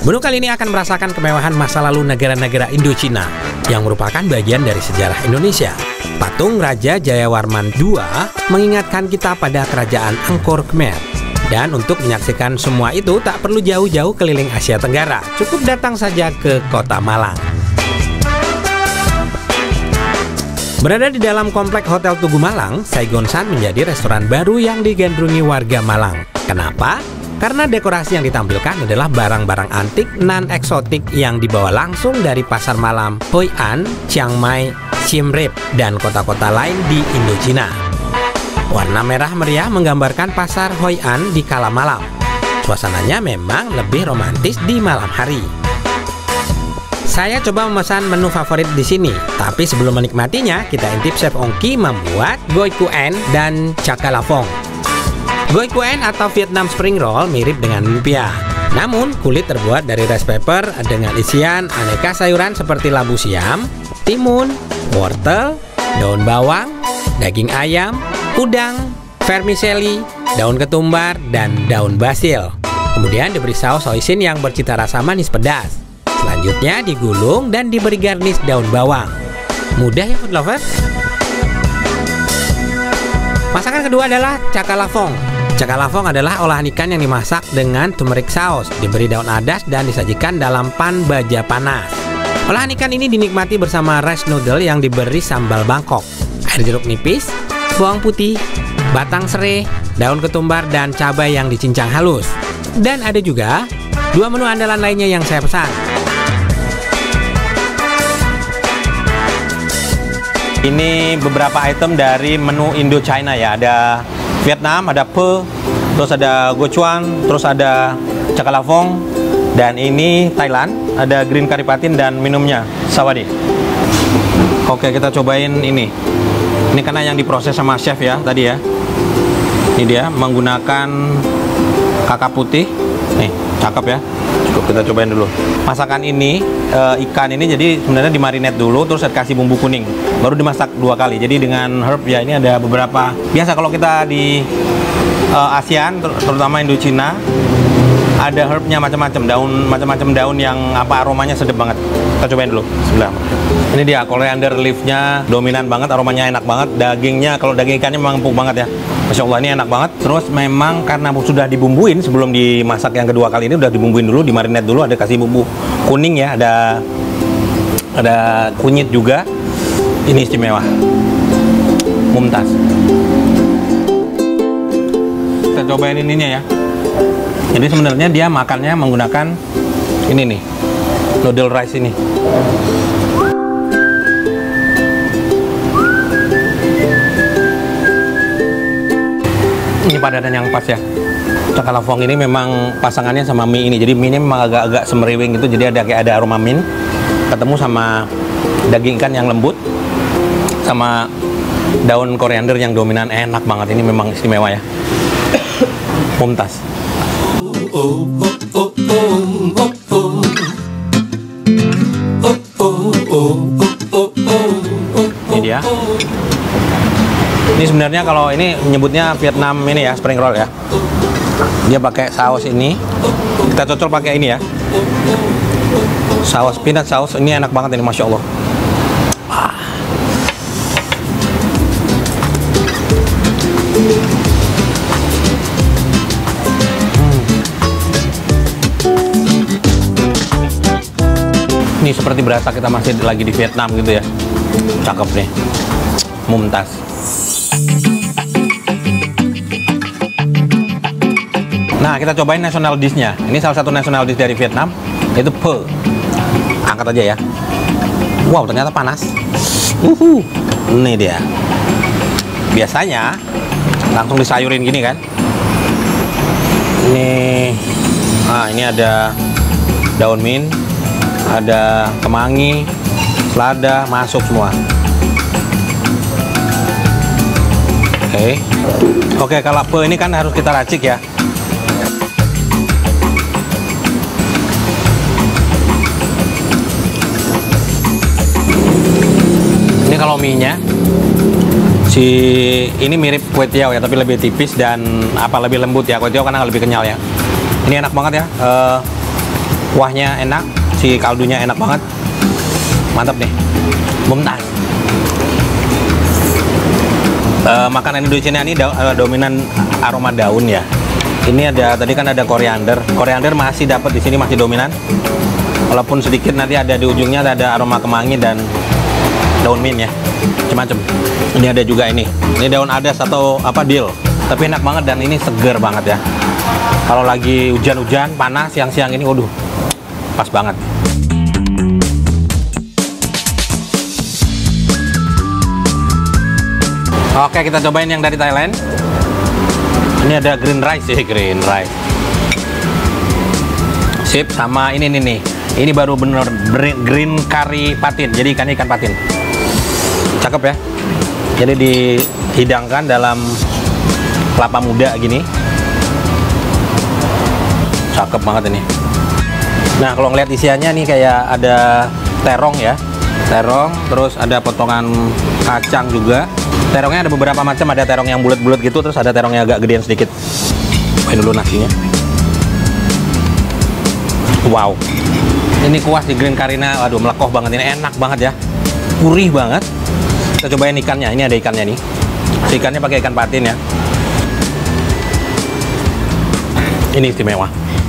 Menu kali ini akan merasakan kemewahan masa lalu negara-negara Indochina yang merupakan bagian dari sejarah Indonesia. Patung Raja Jayawarman II mengingatkan kita pada kerajaan Angkor Khmer. Dan untuk menyaksikan semua itu tak perlu jauh-jauh keliling Asia Tenggara, cukup datang saja ke Kota Malang. Berada di dalam komplek Hotel Tugu Malang, Saigon Sun menjadi restoran baru yang digandrungi warga Malang. Kenapa? Karena dekorasi yang ditampilkan adalah barang-barang antik non-eksotik yang dibawa langsung dari pasar malam Hoi An, Chiang Mai, Siem Reap, dan kota-kota lain di Indochina. Warna merah meriah menggambarkan pasar Hoi An di kala malam. Suasananya memang lebih romantis di malam hari. Saya coba memesan menu favorit di sini, tapi sebelum menikmatinya, kita intip Chef Ongki membuat Goi Kuen dan Chakalafong. Goi Kuen atau Vietnam Spring Roll mirip dengan lumpia. Namun, kulit terbuat dari rice paper dengan isian aneka sayuran seperti labu siam, timun, wortel, daun bawang, daging ayam, udang, vermicelli, daun ketumbar, dan daun basil. Kemudian diberi saus hoisin yang bercita rasa manis pedas. Selanjutnya digulung dan diberi garnish daun bawang. Mudah ya food lover? Masakan kedua adalah Chakalafong. Chakalafong adalah olahan ikan yang dimasak dengan turmeric saus, diberi daun adas dan disajikan dalam pan baja panas. Olahan ikan ini dinikmati bersama rice noodle yang diberi sambal Bangkok, air jeruk nipis, bawang putih, batang serai, daun ketumbar, dan cabai yang dicincang halus. Dan ada juga dua menu andalan lainnya yang saya pesan. Ini beberapa item dari menu Indochina ya. Ada Vietnam, ada Pho, terus ada Gochuan, terus ada Chakalafong, dan ini Thailand, ada green curry patin dan minumnya Sawadi. Oke, kita cobain ini. Ini karena yang diproses sama chef ya tadi ya. Ini dia menggunakan kakap putih. Nih, cakep ya. Cukup kita cobain dulu. Masakan ini ikan ini jadi sebenarnya dimarinate dulu, terus dikasih bumbu kuning, baru dimasak 2 kali. Jadi dengan herb ya, ini ada beberapa. Biasa kalau kita di ASEAN, terutama Indochina, ada herbnya macam-macam daun yang apa aromanya sedap banget. Kita cobain dulu sebelah. Ini dia coriander leaf-nya dominan banget, aromanya enak banget. Dagingnya, kalau daging ikannya memang empuk banget ya. Masya Allah, ini enak banget. Terus memang karena sudah dibumbuin sebelum dimasak yang kedua kali ini, udah dibumbuin dulu, dimarinate dulu, ada kasih bumbu kuning ya, ada kunyit juga. Ini istimewa, mumtaz. Kita cobain ininya ya. Jadi sebenarnya dia makannya menggunakan ini nih, noodle rice ini. Ini padanan yang pas ya. Chakalafong ini memang pasangannya sama mie ini. Jadi mie ini memang agak-agak semeriwing gitu. Jadi ada aroma mint ketemu sama daging ikan yang lembut sama daun koriander yang dominan, enak banget. Ini memang istimewa ya. Mumtaz. Ini dia. Ini sebenarnya kalau ini menyebutnya Vietnam ini ya, spring roll ya. Dia pakai saus ini. Kita cocol pakai ini ya. Saus peanut saus ini enak banget ini, masya Allah. Ini seperti berasa kita masih lagi di Vietnam gitu ya. Cakep nih. Mumtaz. Nah, kita cobain national dish-nya. Ini salah satu national dish dari Vietnam, yaitu Pho. Angkat aja ya. Wow, ternyata panas. Ini dia. Biasanya langsung disayurin gini kan. Ini ada daun mint, ada kemangi, selada, masuk semua. Oke, kalau Pho ini kan harus kita racik ya. Ini kalau mie-nya ini mirip kue tiao ya, tapi lebih tipis dan lebih lembut ya. Kue tiao karena lebih kenyal ya. Ini enak banget ya. Kuahnya enak, si kaldunya enak banget. Mantap nih. Mumtaz. Makanan Indonesia ini dominan aroma daun ya. Ini ada, tadi kan ada koriander. Koriander masih dapat di sini, masih dominan. Walaupun sedikit nanti ada di ujungnya ada aroma kemangi dan daun mint ya. Macam-macam. Ini ada juga ini. Ini daun adas atau apa dill. Tapi enak banget dan ini seger banget ya. Kalau lagi hujan-hujan, panas siang-siang ini, waduh, pas banget. Oke, kita cobain yang dari Thailand. Ini ada green rice ya, green rice. Sip, sama ini nih. Ini baru bener green curry patin. Jadi ikan patin. Cakep ya. Jadi dihidangkan dalam kelapa muda gini. Cakep banget ini. Nah, kalau ngeliat isiannya nih kayak ada terong ya. Terong, terus ada potongan kacang juga. Terongnya ada beberapa macam, ada terong yang bulat-bulat gitu, terus ada terong yang agak gedean sedikit. Cobain dulu nasinya. Wow. Ini kuah si green curry-nya, waduh melekoh banget, ini enak banget ya. Gurih banget. Kita cobain ikannya, ini ada ikannya nih. Si ikannya pakai ikan patin ya. Ini istimewa.